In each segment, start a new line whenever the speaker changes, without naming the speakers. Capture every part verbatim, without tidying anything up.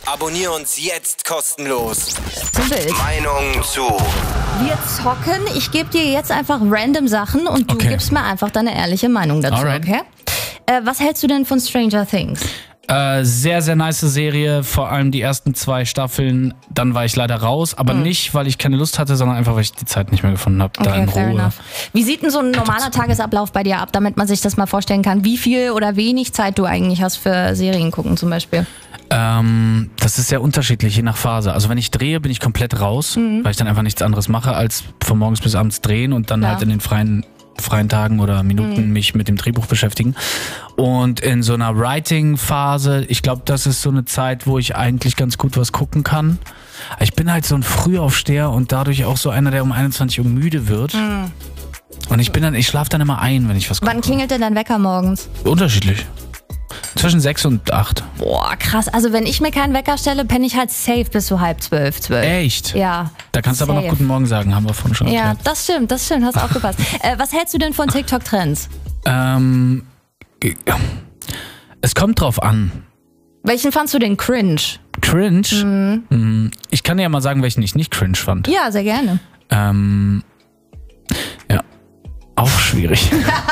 Abonnier uns jetzt kostenlos.
Zu wild.
Meinung zu.
Wir zocken. Ich gebe dir jetzt einfach random Sachen und du
Okay.
gibst mir einfach deine ehrliche Meinung dazu,
Alright.
okay? Äh, was hältst du denn von Stranger Things?
Äh, sehr, sehr nice Serie, vor allem die ersten zwei Staffeln. Dann war ich leider raus, aber
Mhm.
nicht, weil ich keine Lust hatte, sondern einfach, weil ich die Zeit nicht mehr gefunden habe, da
Okay,
in
fair
Ruhe.
enough. Wie sieht denn so ein normaler Tagesablauf bei dir ab, damit man sich das mal vorstellen kann, wie viel oder wenig Zeit du eigentlich hast für Serien gucken zum Beispiel?
Ähm, das ist sehr unterschiedlich, je nach Phase. Also wenn ich drehe, bin ich komplett raus,
Mhm.
weil ich dann einfach nichts anderes mache, als von morgens bis abends drehen und dann
Klar.
halt in den freien freien Tagen oder Minuten
Mhm.
mich mit dem Drehbuch beschäftigen. Und in so einer Writing-Phase, ich glaube, das ist so eine Zeit, wo ich eigentlich ganz gut was gucken kann. Ich bin halt so ein Frühaufsteher und dadurch auch so einer, der um einundzwanzig Uhr müde wird.
Mhm.
Und ich bin dann, ich schlafe dann immer ein, wenn ich was gucke.
Wann klingelt denn dein Wecker morgens?
Unterschiedlich. Zwischen sechs und acht.
Boah, krass. Also wenn ich mir keinen Wecker stelle, penne ich halt safe bis so halb zwölf, zwölf.
Echt?
Ja.
Da kannst du aber noch
safe.
Guten Morgen sagen, haben wir vorhin schon
Ja,
erklärt.
das stimmt, das stimmt, hast aufgepasst. Äh, was hältst du denn von TikTok-Trends?
Ähm, ge- es kommt drauf an.
Welchen fandst du denn cringe?
Cringe? Mhm. Ich kann dir ja mal sagen, welchen ich nicht cringe fand.
Ja, sehr gerne.
Ähm, ja, auch schwierig.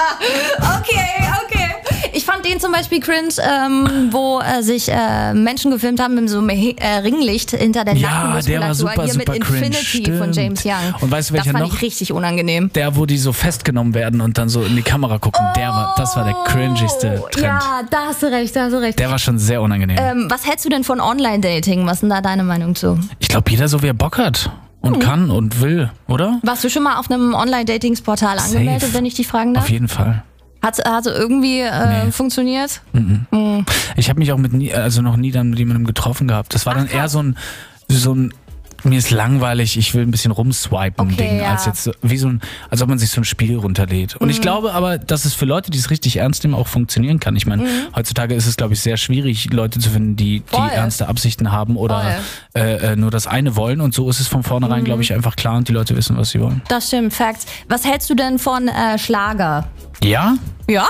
Okay, okay. Ich fand den zum Beispiel cringe, ähm, wo äh, sich äh, Menschen gefilmt haben mit so einem He- äh, Ringlicht hinter der
Ja, der war
Nackenmuskulatur.
super,
Hier
super
mit
cringe.
Infinity von
Stimmt.
James Young.
Und weißt du, welcher
das fand
noch?
ich richtig unangenehm.
Der, wo die so festgenommen werden und dann so in die Kamera gucken, der war, das war der cringigste
Oh,
Trend.
Ja, da hast du recht, da hast du recht.
Der war schon sehr unangenehm.
Ähm, was hältst du denn von Online-Dating? Was ist denn da deine Meinung zu?
Ich glaube, jeder so wie er Bock hat und kann und will, oder?
Warst du schon mal auf einem Online-Datings-Portal
Safe.
angemeldet, wenn ich dich fragen darf?
Auf jeden Fall.
Hat es irgendwie äh,
Nee.
funktioniert?
Ich habe mich auch mit nie, also noch nie dann mit jemandem getroffen gehabt. Das war dann eher so ein, so ein, mir ist langweilig, ich will ein bisschen rumswipen
Okay,
Ding,
ja.
als jetzt so, wie so ein, als ob man sich so ein Spiel runterlädt. Und ich glaube aber, dass es für Leute, die es richtig ernst nehmen, auch funktionieren kann. Ich meine, heutzutage ist es, glaube ich, sehr schwierig, Leute zu finden, die, die
Voll.
ernste Absichten haben oder äh, äh, nur das eine wollen. Und so ist es von vornherein, glaube ich, einfach klar und die Leute wissen, was sie wollen.
Das stimmt, Facts. Was hältst du denn von äh, Schlager?
Ja?
Ja?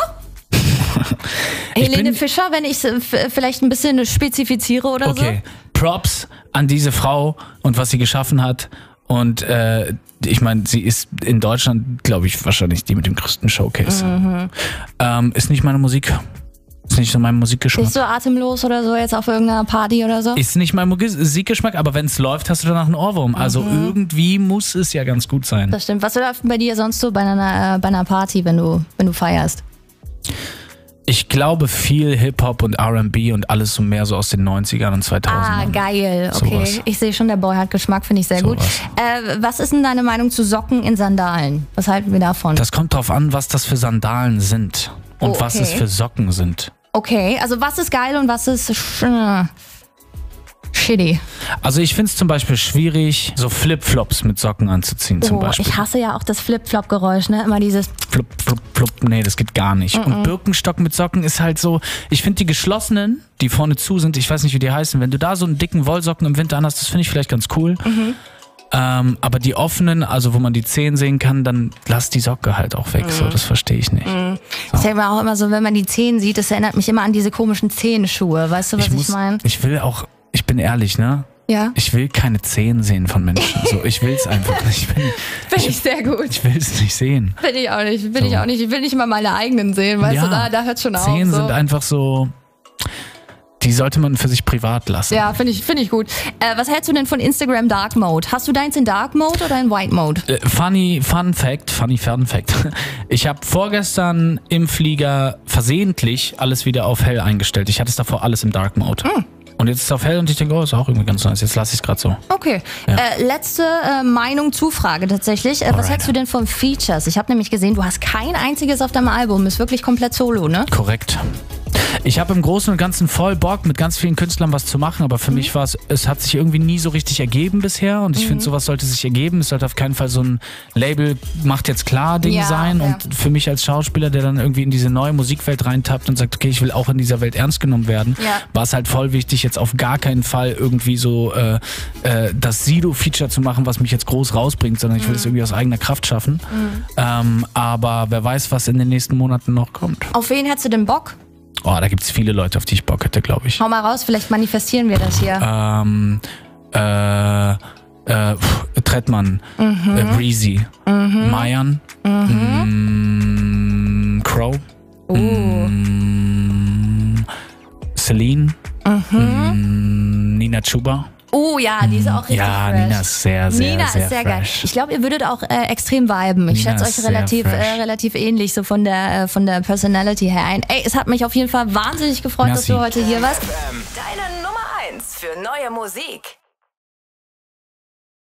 Helene
bin-
Fischer, wenn ich es vielleicht ein bisschen spezifiziere oder
Okay, Props an diese Frau und was sie geschaffen hat. Und äh, ich meine, sie ist in Deutschland, glaube ich, wahrscheinlich die mit dem größten Showcase.
Mhm.
Ähm, ist nicht meine Musik. Ist nicht so mein
so?
Musikgeschmack.
Bist du atemlos oder so jetzt auf irgendeiner Party oder so?
Ist nicht mein Musikgeschmack, aber wenn es läuft, hast du danach einen Ohrwurm. Also irgendwie muss es ja ganz gut sein.
Mhm. Das stimmt. Was läuft bei dir sonst so bei einer, äh, bei einer Party, wenn du, wenn du feierst?
Ich glaube viel Hip-Hop und R and B und alles so mehr so aus den neunzigern und zweitausendern.
Ah, geil. Okay.
Sowas.
Ich sehe schon, der Boy hat Geschmack, finde ich sehr gut.
Sowas.
Äh, was ist denn deine Meinung zu Socken in Sandalen? Was halten wir davon?
Das kommt drauf an, was das für Sandalen sind und
Oh,
was
okay.
es für Socken sind.
Okay, also was ist geil und was ist sch äh, shitty?
Also ich finde es zum Beispiel schwierig, so Flipflops mit Socken anzuziehen zum
Oh,
Beispiel.
ich hasse ja auch das Flip-Flop-Geräusch, ne? Immer dieses.
Flup, flup, flup, nee, das geht gar nicht. Und Birkenstock mit Socken ist halt so, ich finde die geschlossenen, die vorne zu sind, ich weiß nicht, wie die heißen, wenn du da so einen dicken Wollsocken im Winter anhast, das finde ich vielleicht ganz cool. Ähm, aber die offenen, also wo man die Zehen sehen kann, dann lass die Socke halt auch weg. So, das verstehe ich nicht.
Ich denke mir auch immer so, wenn man die Zehen sieht, das erinnert mich immer an diese komischen Zehenschuhe. Weißt du, was ich,
muss,
meine?
ich will auch, ich bin ehrlich, ne?
Ja.
Ich will keine Zehen sehen von Menschen. So, ich will es einfach nicht. Ich, bin-
Finde ich sehr gut.
ich will es nicht sehen.
Will ich auch nicht. Will
So.
ich auch nicht. Ich will nicht mal meine eigenen sehen, weißt du, da, da hört schon auf.
Zehen
So.
sind einfach so, die sollte man für sich privat lassen.
Ja, finde ich, find ich gut. Äh, was hältst du denn von Instagram Dark Mode? Hast du deins in Dark Mode oder in White Mode?
Äh, Funny Fun Fact, funny Fun Fact. Ich habe vorgestern im Flieger versehentlich alles wieder auf hell eingestellt. Ich hatte es davor alles im Dark Mode.
Hm.
Und jetzt ist es auf hell und ich denke, oh, ist auch irgendwie ganz nice. Jetzt lasse ich es gerade so.
Okay.
Ja.
Äh, letzte äh, Meinung, Zufrage tatsächlich. Äh, was
Alright.
hältst du denn von Features? Ich habe nämlich gesehen, du hast kein einziges auf deinem Album. Ist wirklich komplett solo, ne?
Korrekt. Ich habe im Großen und Ganzen voll Bock, mit ganz vielen Künstlern was zu machen, aber für
Mhm.
mich war es, es hat sich irgendwie nie so richtig ergeben bisher und ich
Mhm.
finde, sowas sollte sich ergeben. Es sollte auf keinen Fall so ein Label macht jetzt klar Ding
Ja,
sein
ja.
und für mich als Schauspieler, der dann irgendwie in diese neue Musikwelt reintappt und sagt, okay, ich will auch in dieser Welt ernst genommen werden,
Ja.
war es halt voll wichtig, jetzt auf gar keinen Fall irgendwie so äh, äh, das Sido-Feature zu machen, was mich jetzt groß rausbringt, sondern ich will es irgendwie aus eigener Kraft schaffen.
Mhm.
Ähm, aber wer weiß, was in den nächsten Monaten noch kommt.
Auf wen hättest du denn Bock?
Oh, da gibt's viele Leute, auf die ich Bock hätte, glaube ich.
Hau mal raus, vielleicht manifestieren wir das hier.
Ähm, äh, äh, pff, Trettmann, mhm. äh, Breezy, mhm. Mayan, mhm. mm, Crow,
uh.
mm, Celine,
mhm.
mm, Nina Chuba.
Oh ja, die ist auch richtig
Ja,
fresh.
Nina ist sehr, sehr,
Nina
sehr
ist sehr
fresh.
geil. Ich glaube, ihr würdet auch äh, extrem viben. Ich
Nina
schätze
ist
euch relativ,
sehr
äh,
fresh.
relativ ähnlich, so von der, äh, von der Personality her ein. Ey, es hat mich auf jeden Fall wahnsinnig gefreut,
Merci.
dass du heute hier warst.
Deine Nummer eins für neue Musik.